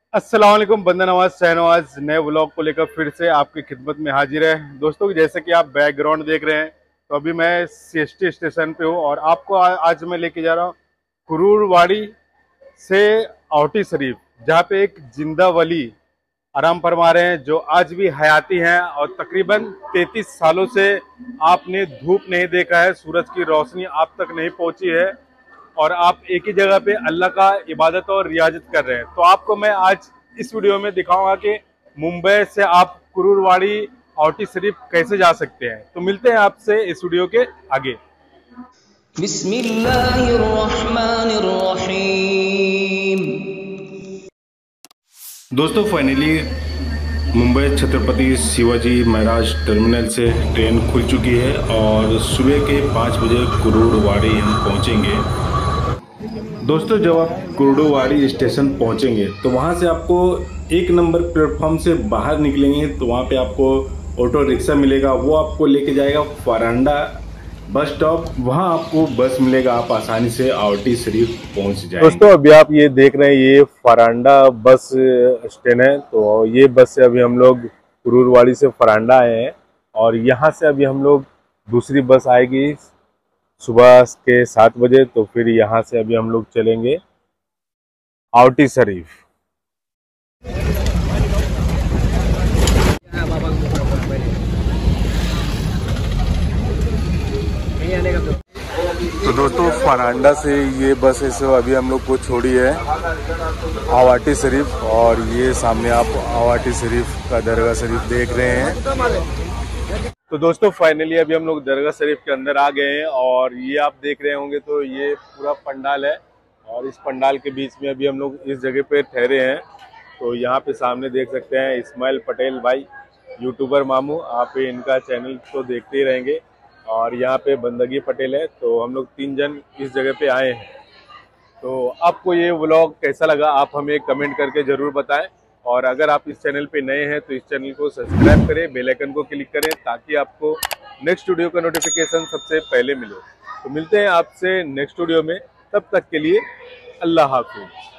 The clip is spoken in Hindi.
अस्सलाम वालेकुम, बंदा नवाज शहनवाज नए व्लॉग को लेकर फिर से आपकी खिदमत में हाजिर है। दोस्तों, जैसे कि आप बैकग्राउंड देख रहे हैं, तो अभी मैं सीएसटी स्टेशन पे हूँ और आपको आज मैं लेके जा रहा हूँ कुरूरवाड़ी से औटी शरीफ, जहाँ पे एक जिंदा वली आराम फरमा रहे हैं, जो आज भी हयाती हैं और तकरीबन 33 सालों से आपने धूप नहीं देखा है, सूरज की रोशनी आप तक नहीं पहुंची है और आप एक ही जगह पे अल्लाह का इबादत और रियाजत कर रहे हैं। तो आपको मैं आज इस वीडियो में दिखाऊंगा कि मुंबई से आप कुरूरवाड़ी औटी शरीफ कैसे जा सकते हैं। तो मिलते हैं आपसे इस वीडियो के आगे। बिस्मिल्लाहिर्रहमानिर्रहीम। दोस्तों, फाइनली मुंबई छत्रपति शिवाजी महाराज टर्मिनल से ट्रेन खुल चुकी है और सुबह के 5 बजे कुरूरवाड़ी हम पहुंचेंगे। दोस्तों, जब आप कुरूरवाड़ी स्टेशन पहुंचेंगे तो वहां से आपको 1 नंबर प्लेटफॉर्म से बाहर निकलेंगे तो वहां पे आपको ऑटो रिक्शा मिलेगा। वो आपको लेके जाएगा फरांडा बस स्टॉप। वहां आपको बस मिलेगा, आप आसानी से औटी शरीफ पहुंच जाएंगे। दोस्तों, अभी आप ये देख रहे हैं, ये फरांडा बस स्टैंड है। तो ये बस से अभी हम लोग कुरूरवाड़ी से फरांडा आए हैं और यहाँ से अभी हम लोग दूसरी बस आएगी सुबह के 7 बजे। तो फिर यहाँ से अभी हम लोग चलेंगे औटी शरीफ। तो दोस्तों, फरांडा से ये बस है सो अभी हम लोग को छोड़ी है औटी शरीफ और ये सामने आप औटी शरीफ का दरगाह शरीफ देख रहे हैं। तो दोस्तों, फाइनली अभी हम लोग दरगाह शरीफ के अंदर आ गए हैं और ये आप देख रहे होंगे तो ये पूरा पंडाल है और इस पंडाल के बीच में अभी हम लोग इस जगह पे ठहरे हैं। तो यहाँ पे सामने देख सकते हैं इस्माइल पटेल भाई, यूट्यूबर मामू। आप इनका चैनल तो देखते ही रहेंगे। और यहाँ पे बंदगी पटेल है। तो हम लोग 3 जन इस जगह पे आए हैं। तो आपको ये व्लॉग कैसा लगा आप हमें कमेंट करके ज़रूर बताएं। और अगर आप इस चैनल पे नए हैं तो इस चैनल को सब्सक्राइब करें, बेल आइकन को क्लिक करें ताकि आपको नेक्स्ट वीडियो का नोटिफिकेशन सबसे पहले मिले। तो मिलते हैं आपसे नेक्स्ट वीडियो में, तब तक के लिए अल्लाह हाफिज़।